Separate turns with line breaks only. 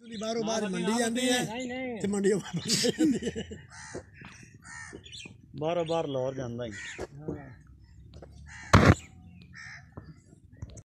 बारों बार मंडी जाती है, मंडी बारों बार लाहौर जाता है।